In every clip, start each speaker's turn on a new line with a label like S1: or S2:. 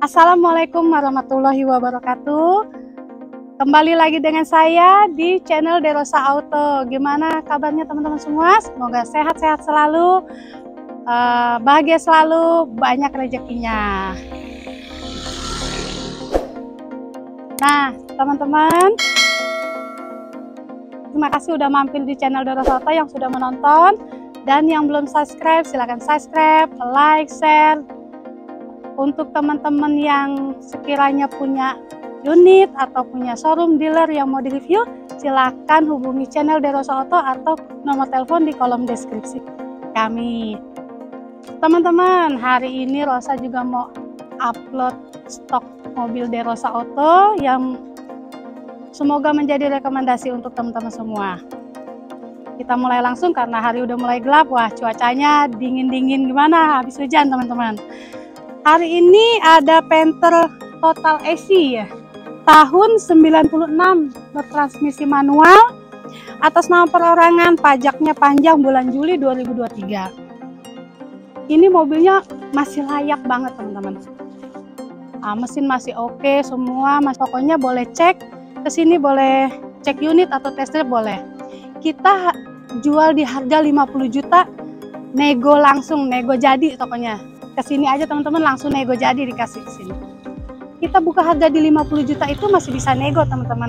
S1: Assalamualaikum warahmatullahi wabarakatuh. Kembali lagi dengan saya di channel Derosa Auto. Gimana kabarnya teman-teman semua? Semoga sehat-sehat selalu, bahagia selalu, banyak rezekinya. Nah, teman-teman, terima kasih udah mampir di channel Derosa Auto, yang sudah menonton. Dan yang belum subscribe, silahkan subscribe, like, share. Untuk teman-teman yang sekiranya punya unit atau punya showroom dealer yang mau direview, silahkan hubungi channel Derosa Auto atau nomor telepon di kolom deskripsi kami. Teman-teman, hari ini Rosa juga mau upload stok mobil Derosa Auto yang semoga menjadi rekomendasi untuk teman-teman semua. Kita mulai langsung karena hari udah mulai gelap. Wah, cuacanya dingin-dingin gimana, habis hujan teman-teman. Hari ini ada Panther Total AC ya, tahun 96, bertransmisi manual, atas nama perorangan, pajaknya panjang, bulan Juli 2023. Ini mobilnya masih layak banget teman-teman. Mesin masih oke, semua pokoknya boleh cek ke sini, boleh cek unit atau test drive boleh. Kita jual di harga 50 juta, nego langsung, nego jadi pokoknya. Kesini aja teman-teman, langsung nego jadi dikasih ke sini. Kita buka harga di 50 juta itu masih bisa nego teman-teman.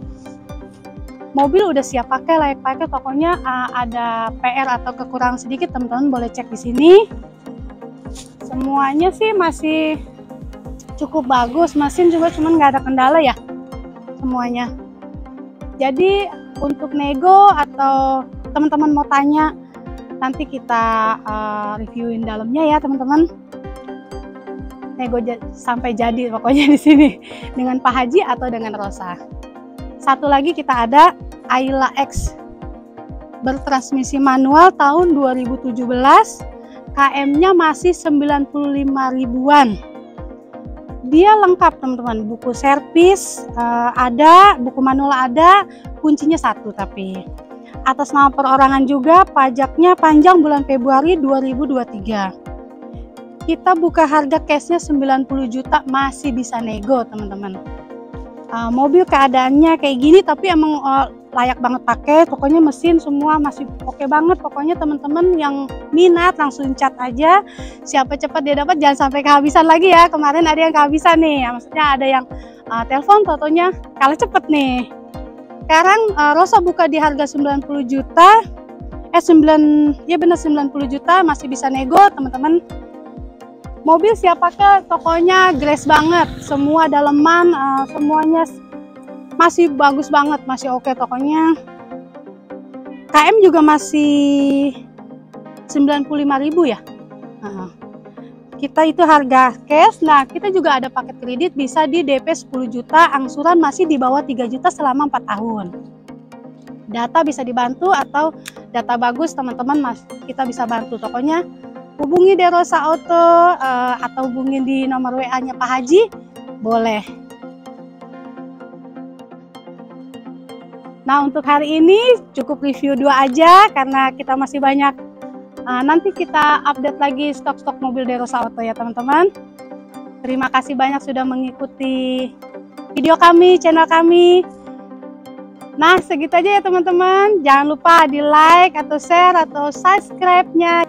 S1: Mobil udah siap pakai, layak pakai, pokoknya ada PR atau kekurangan sedikit teman-teman boleh cek di sini. Semuanya sih masih cukup bagus, mesin juga cuman nggak ada kendala ya semuanya. Jadi untuk nego atau teman-teman mau tanya, nanti kita reviewin dalamnya ya teman-teman. Nego sampai jadi pokoknya di sini dengan Pak Haji atau dengan Rosa. Satu lagi kita ada Ayla X bertransmisi manual tahun 2017, KM-nya masih 95 ribuan. Dia lengkap teman-teman, buku servis ada, buku manual ada, kuncinya satu tapi. Atas nama perorangan juga, pajaknya panjang, bulan Februari 2023. Kita buka harga cashnya 90 juta, masih bisa nego teman-teman. Mobil keadaannya kayak gini tapi emang layak banget pakai, pokoknya mesin semua masih oke banget. Pokoknya teman-teman yang minat langsung chat aja, siapa cepat dia dapat, jangan sampai kehabisan lagi ya. Kemarin ada yang kehabisan nih, maksudnya ada yang telepon fotonya kalah cepet nih. Sekarang Rosa buka di harga 90 juta, 90 juta, masih bisa nego teman-teman. Mobil siap pakai, tokonya grace banget, semua daleman, semuanya masih bagus banget, masih oke tokonya. KM juga masih 95.000 ya. Kita itu harga cash. Nah, kita juga ada paket kredit, bisa di DP 10 juta, angsuran masih di bawah 3 juta selama 4 tahun. Data bisa dibantu atau data bagus teman-teman, kita bisa bantu. Pokoknya hubungi Derosa Auto atau hubungi di nomor WA-nya Pak Haji, boleh. Nah, untuk hari ini cukup review 2 aja karena kita masih banyak. Nanti kita update lagi stok-stok mobil Derosa Auto ya teman-teman. Terima kasih banyak sudah mengikuti video kami, channel kami. Nah, segitu aja ya teman-teman. Jangan lupa di like atau share atau subscribe-nya.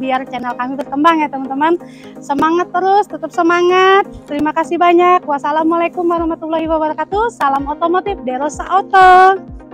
S1: biar channel kami berkembang ya teman-teman. Semangat terus, tetap semangat. Terima kasih banyak. Wassalamualaikum warahmatullahi wabarakatuh. Salam otomotif Derosa Auto.